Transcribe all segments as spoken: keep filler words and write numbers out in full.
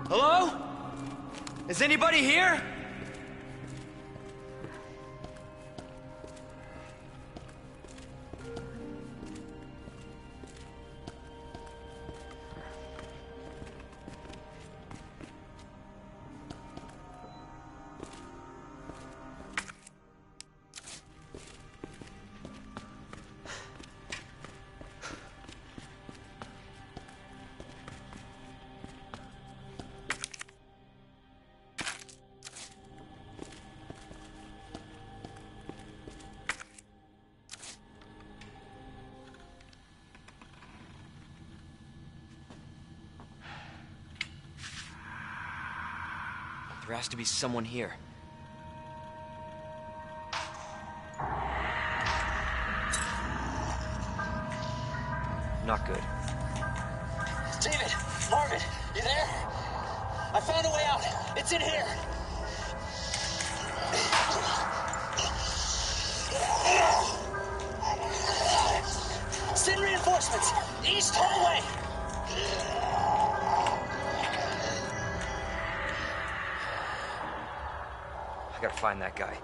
Hello? Is anybody here? There has to be someone here. Not good. David! Marvin! You there? I found a way out! It's in here! Send reinforcements! East hallway! I gotta find that guy.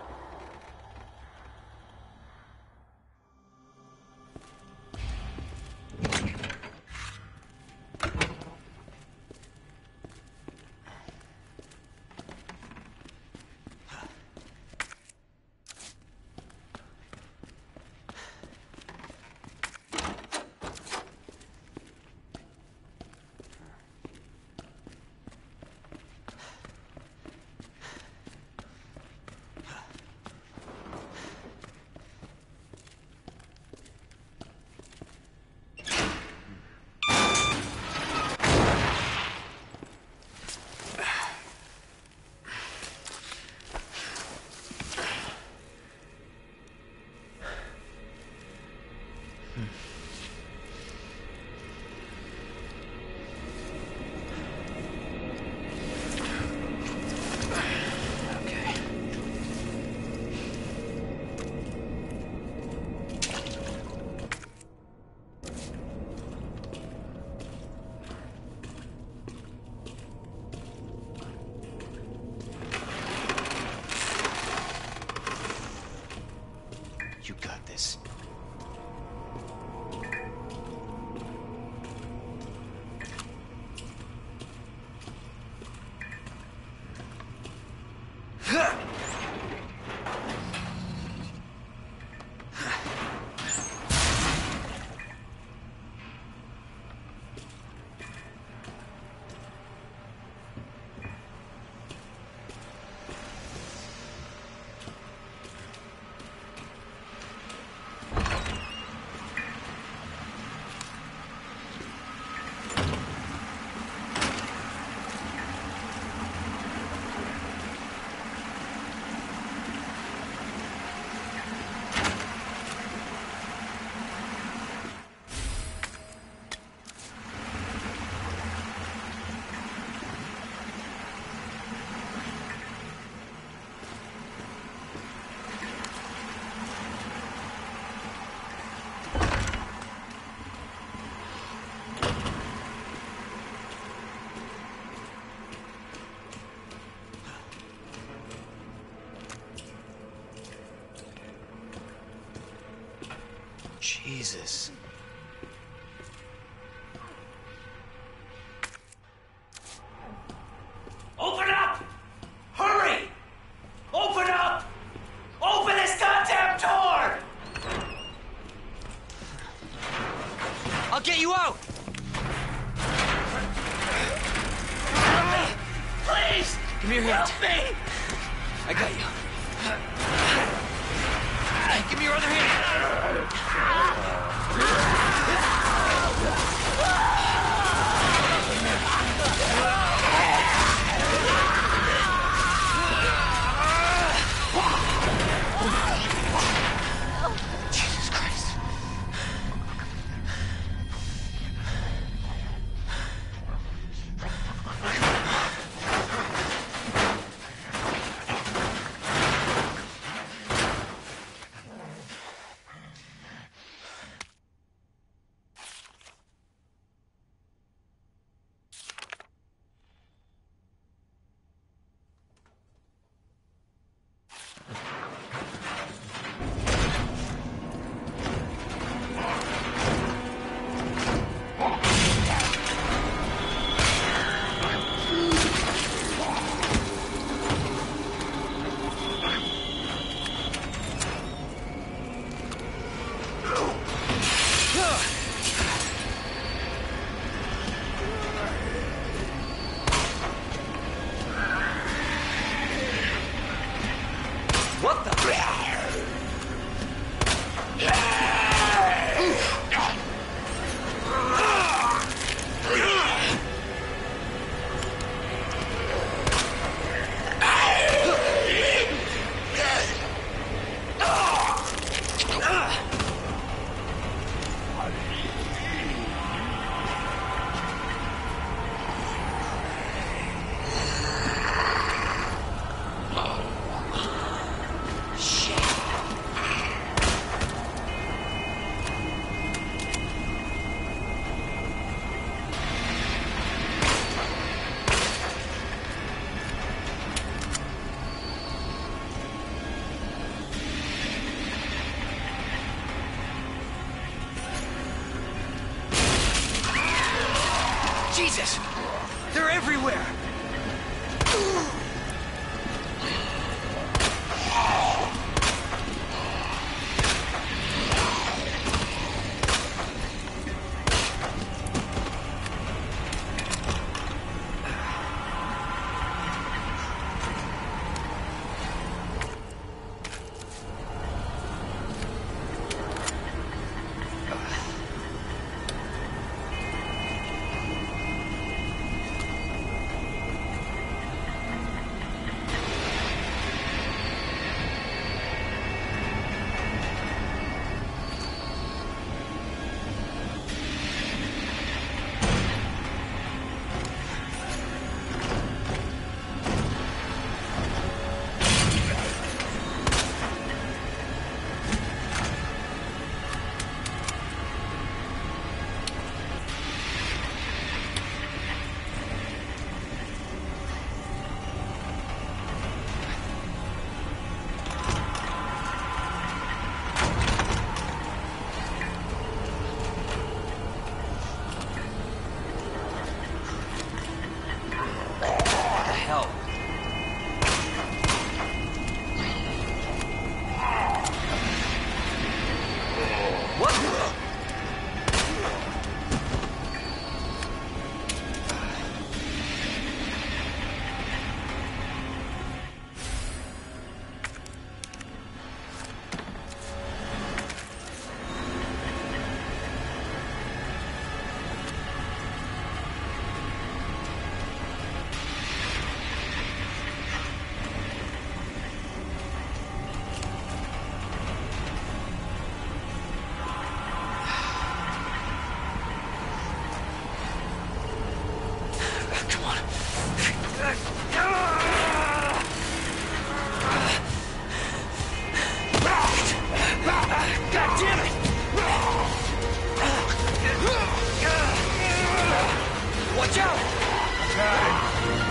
You got this. Jesus. Open up! Hurry! Open up! Open this goddamn door! I'll get you out! Help me! Please! Give me your hand. Help me! I got you. Give me your other hand. Jesus Christ.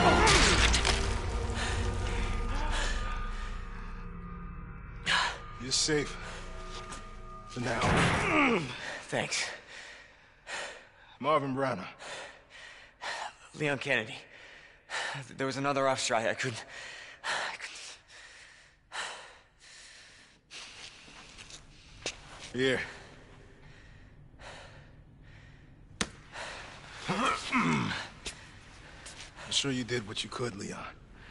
You're safe. For now. Thanks. Marvin Branagh. Leon Kennedy. There was another off strike. I couldn't... I couldn't... Here. I'm sure you did what you could, Leon.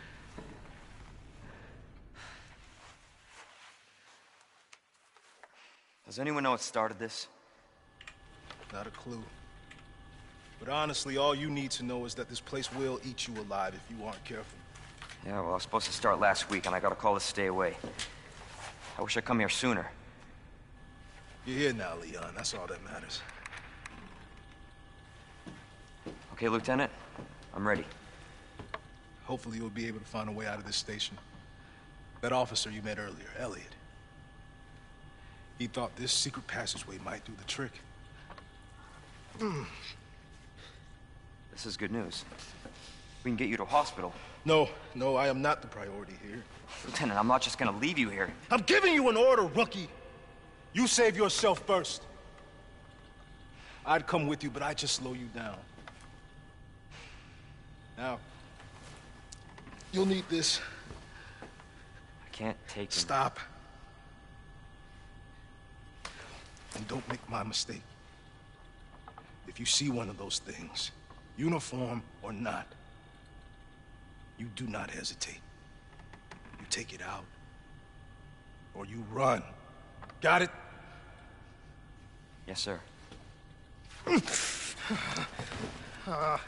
Does anyone know what started this? Not a clue. But honestly, all you need to know is that this place will eat you alive if you aren't careful. Yeah, well, I was supposed to start last week, and I got a call to stay away. I wish I'd come here sooner. You're here now, Leon. That's all that matters. Okay, Lieutenant? I'm ready. Hopefully you'll be able to find a way out of this station. That officer you met earlier, Elliot. He thought this secret passageway might do the trick. Mm. This is good news. We can get you to a hospital. No, no, I am not the priority here. Lieutenant, I'm not just gonna leave you here. I'm giving you an order, rookie. You save yourself first. I'd come with you, but I'd just slow you down. Now, you'll need this. I can't take him. Stop. And don't make my mistake. If you see one of those things, uniform or not, you do not hesitate. You take it out, or you run. Got it? Yes, sir. uh.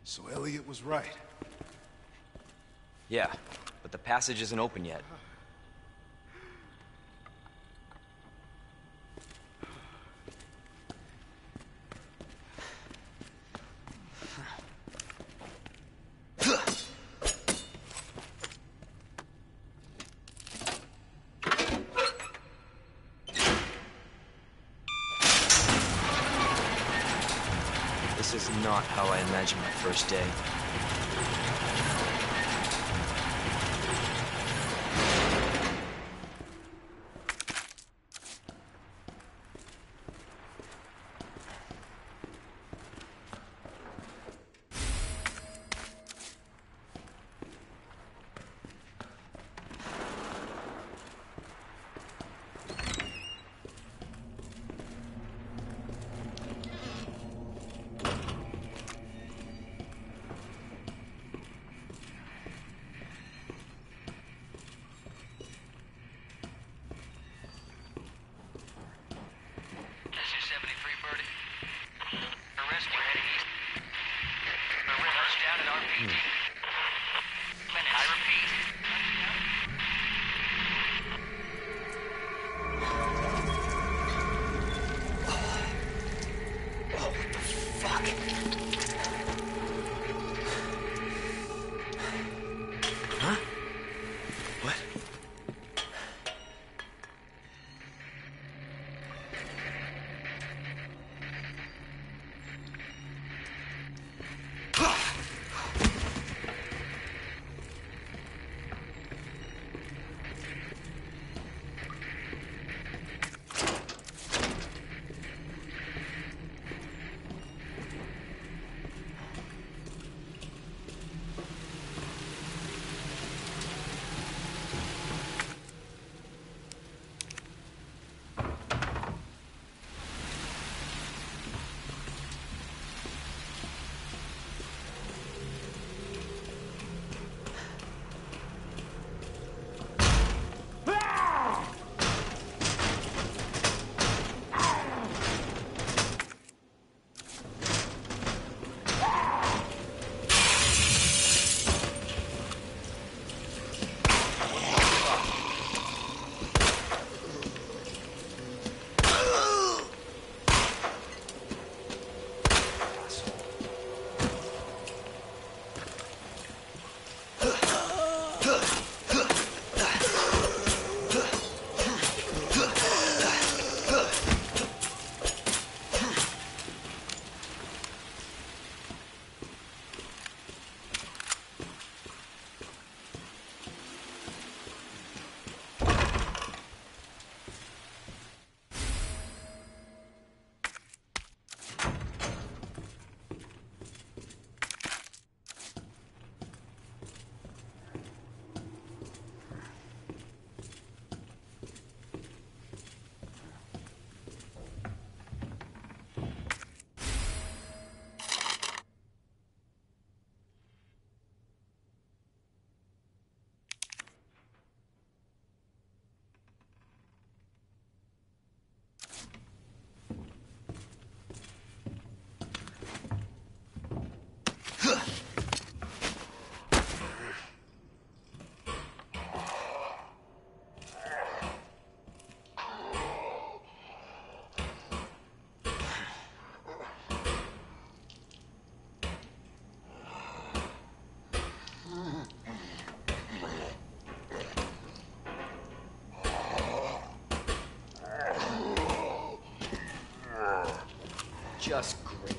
So Elliot was right. Yeah, but the passage isn't open yet. This is not how I imagined my first day. Just great.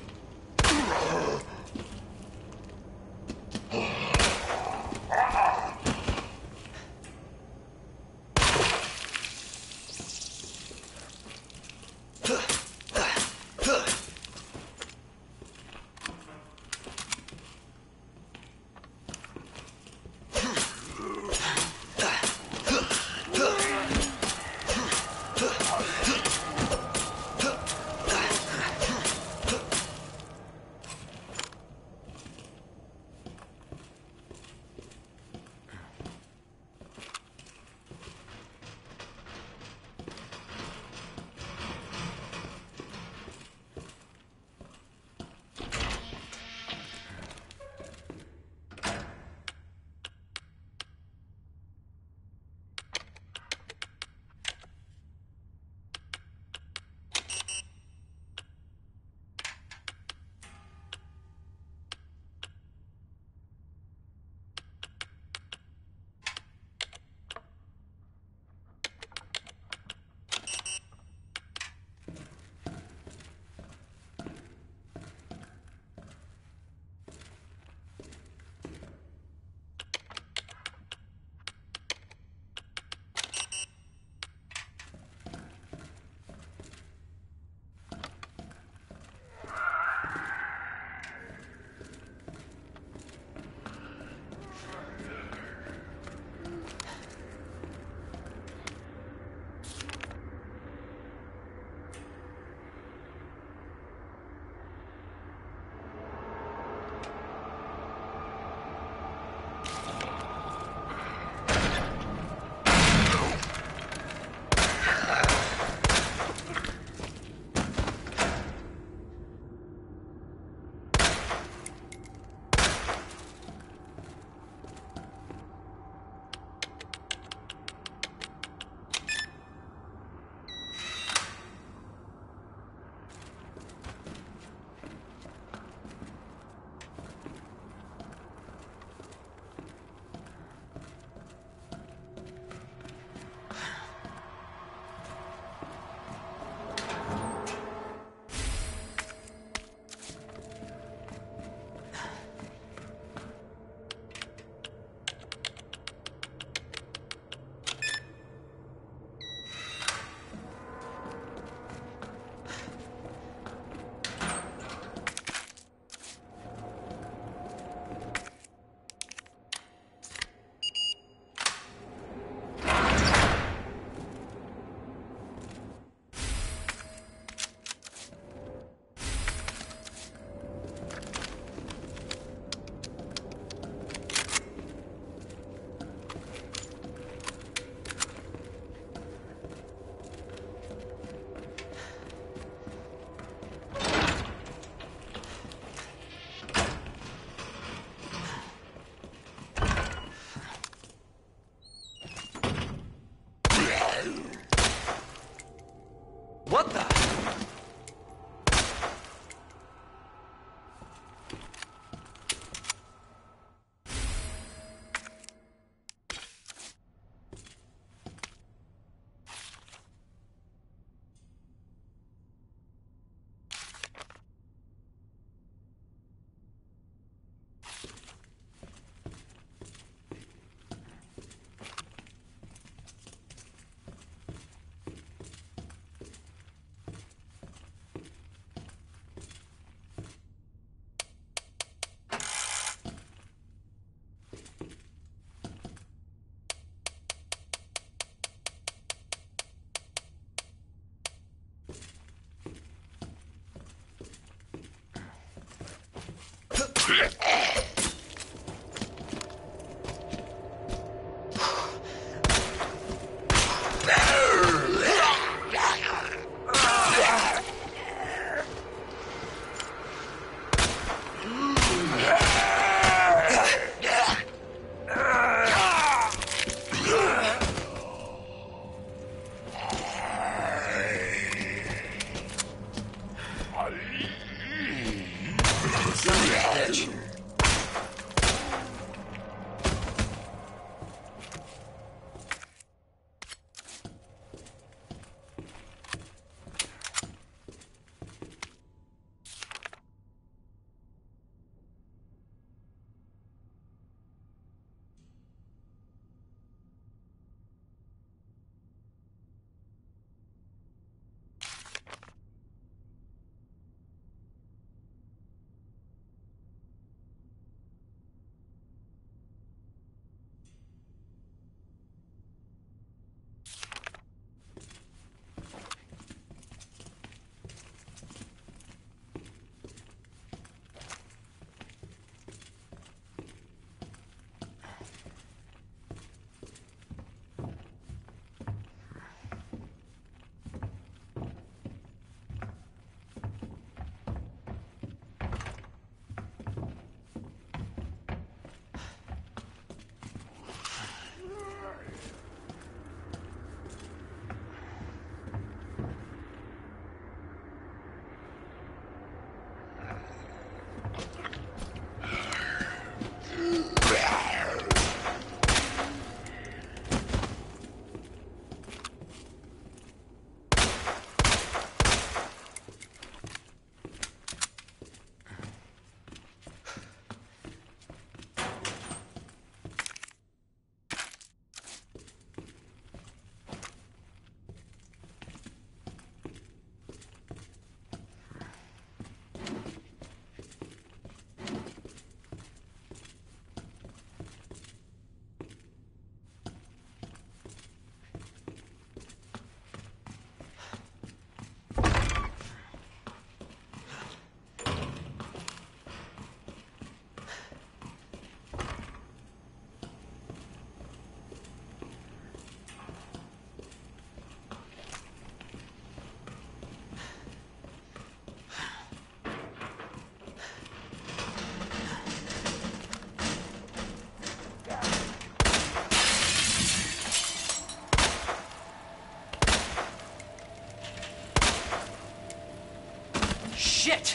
Shit!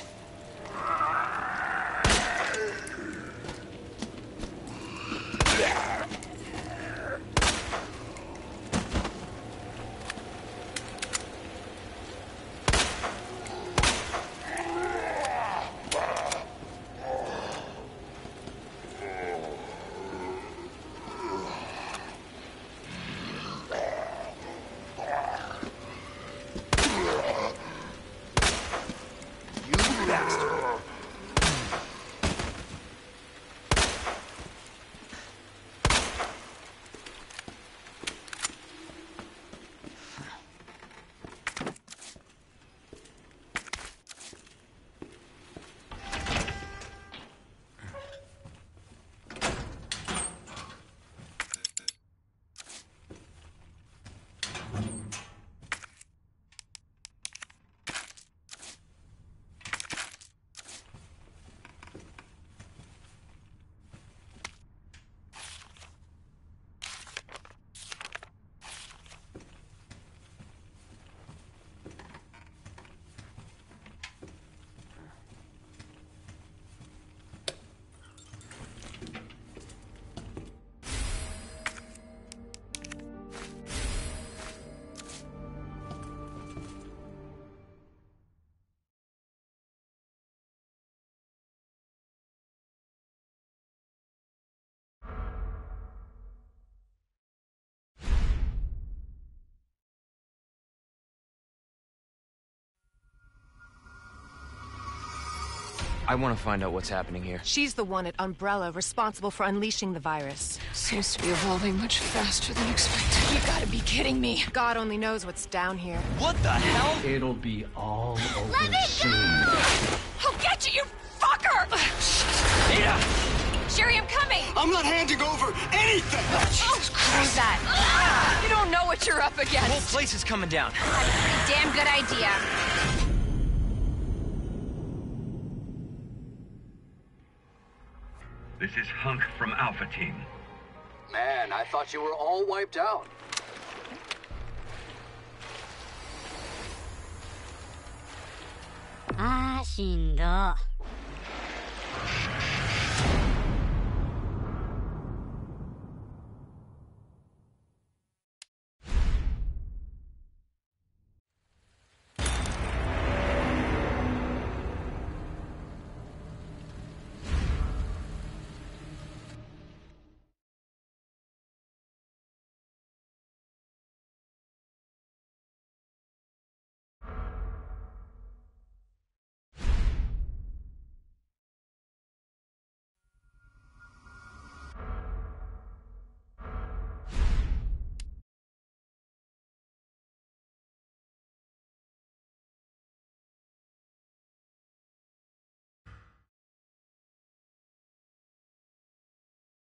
I want to find out what's happening here. She's the one at Umbrella responsible for unleashing the virus. Seems to be evolving much faster than expected. You gotta be kidding me. God only knows what's down here. What the hell? It'll be all over Let me soon. go! I'll get you, you fucker! not handing over anything! Oh, who's that? You don't know what you're up The whole against. place is coming down. I have a pretty damn good idea. This is Hunk from Alpha Team. Man, I thought you were all wiped out. Ah, しんど。